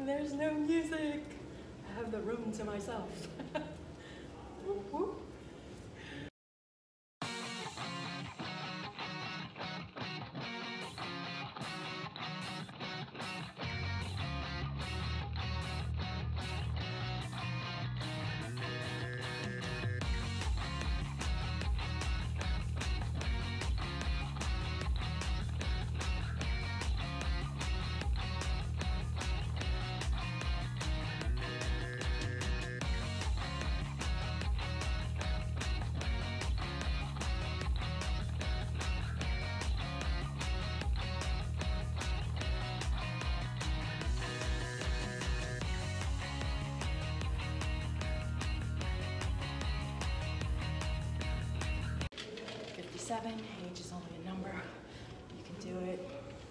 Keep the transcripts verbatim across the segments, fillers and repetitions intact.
There's no music. I have the room to myself. Whoop, whoop. fifty-seven, age is only a number. You can do it.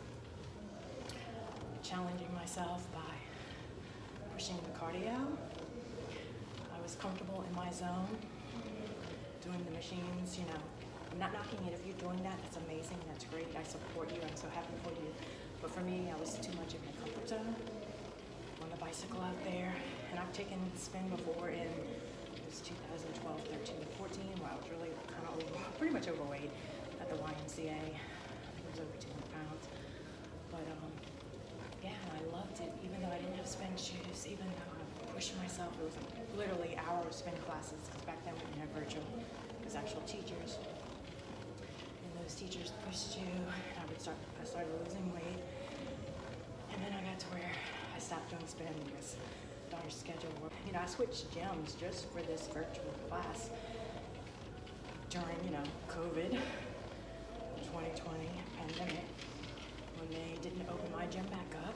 Challenging myself by pushing the cardio. I was comfortable in my zone, doing the machines, you know. I'm not knocking it. If you're doing that, that's amazing, that's great. I support you, I'm so happy for you. But for me, I was too much in my comfort zone. On the bicycle out there, and I've taken spin before in two thousand twelve, thirteen, and fourteen, where I was really kind of over, pretty much overweight at the Y M C A. I was over two hundred pounds. But um, yeah, I loved it, even though I didn't have spin shoes, even though I pushed myself. It was like literally hour of spin classes, because back then we didn't have virtual. It was actual teachers. And those teachers pushed you, and I would start, I started losing weight. And then I got to where I stopped doing spin because our schedule work. You know, I switched gyms just for this virtual class during, you know, COVID, twenty twenty pandemic, when they didn't open my gym back up.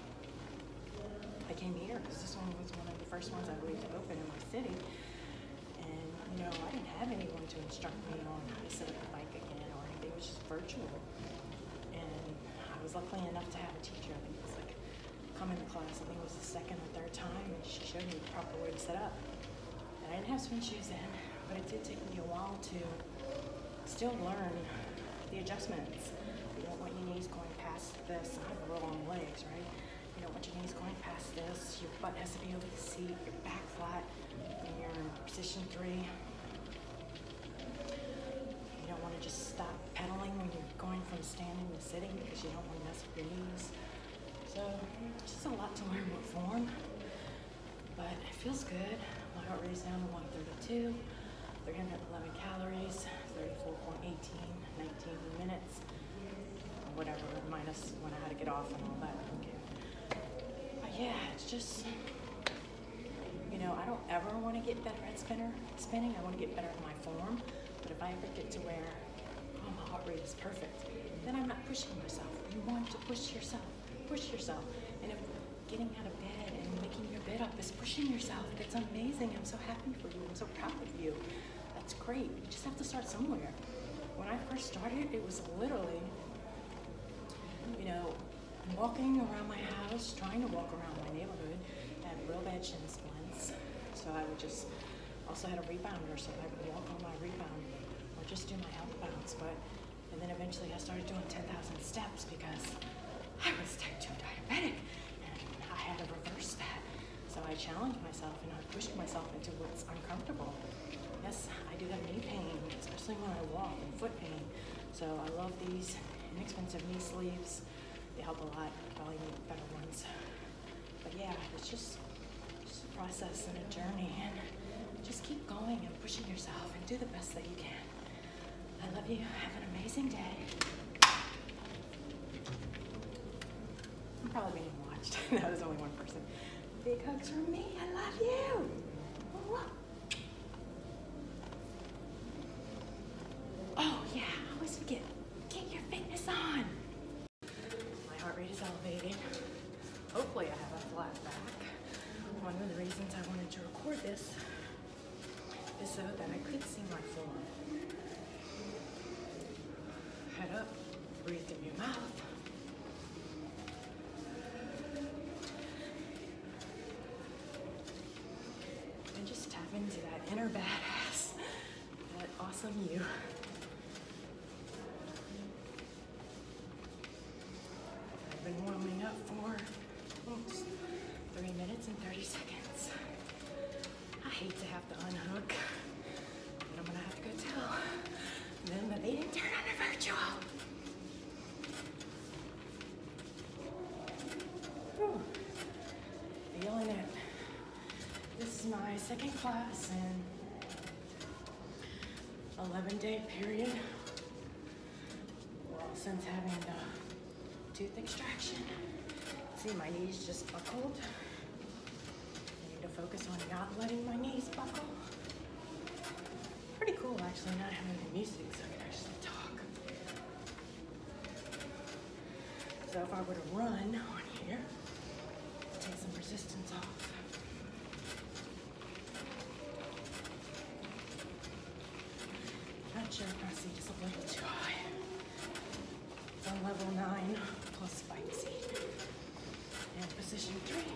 I came here because this one was one of the first ones I believe to open in my city. And, you know, I didn't have anyone to instruct me on how to set up a bike again or anything. It was just virtual. And I was lucky enough to have a teacher. I think it was like come into class, I think it was the second or third time, and she showed me the proper way to set up. And I didn't have spin shoes then, but it did take me a while to still learn the adjustments. You don't want your knees going past this. I have real long legs, right? You don't want your knees going past this. Your butt has to be over the seat, your back flat, and you're in position three. You don't want to just stop pedaling when you're going from standing to sitting because you don't want to mess up your knees. So, it's just a lot to learn what form, but it feels good. My heart rate is down to one thirty-two, three hundred eleven calories, thirty-four point one eight, nineteen minutes, or whatever, minus when I had to get off and all that. Okay. But yeah, it's just, you know, I don't ever want to get better at spinner, spinning. I want to get better at my form, but if I ever get to where, oh, my heart rate is perfect, then I'm not pushing myself. You want to push yourself. Push yourself. And if getting out of bed and making your bed up is pushing yourself, that's amazing. I'm so happy for you. I'm so proud of you. That's great. You just have to start somewhere. When I first started, it was literally, you know, walking around my house, trying to walk around my neighborhood. I had real bad shin splints. So I would just, also had a rebounder, so I would walk on my rebound or just do my health bounce. But, and then eventually I started doing ten thousand steps because I was type two diabetic, and I had to reverse that. So I challenged myself, and I pushed myself into what's uncomfortable. Yes, I do have knee pain, especially when I walk, and foot pain. So I love these inexpensive knee sleeves. They help a lot. Probably need better ones. But yeah, it's just, just a process and a journey, and just keep going and pushing yourself and do the best that you can. I love you. Have an amazing day. I'm probably being watched. No, there's only one person. Big hugs from me. I love you. Oh yeah, I always forget. Get your fitness on. My heart rate is elevated. Hopefully I have a flat back. One of the reasons I wanted to record this is so that I could see my form. Head up, breathe through your mouth. Into that inner badass, that awesome you. I've been warming up for oops, hate to have to unhook, but I'm gonna have to go tell them that they didn't turn on the virtual. Whew. Feeling it. This is my second class in eleven day period. Well, since having the tooth extraction. See, my knees just buckled. I need to focus on not letting my knees buckle. Pretty cool, actually, not having the music so I can actually talk. So if I were to run on here, take some resistance off. Not sure if my seat is a little too high. It's on level nine plus spike seat. And position three.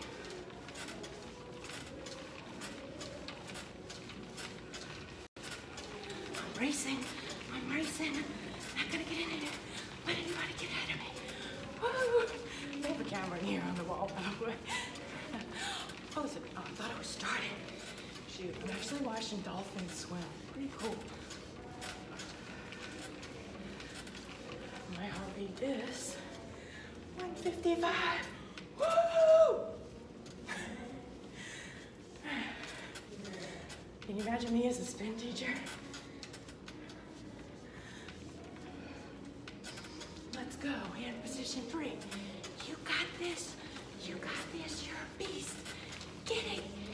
I'm racing, I'm racing. Not gonna get in it. Let anybody get ahead of me. Woo! I have a camera in here on the wall, by the way. Oh, is it? Oh, I thought it was starting. Shoot, I'm actually watching dolphins swim. Pretty cool. My heart rate is one fifty-five. Woo! Can you imagine me as a spin teacher? Let's go. Hand position three. You got this. You got this. You're a beast. Get it.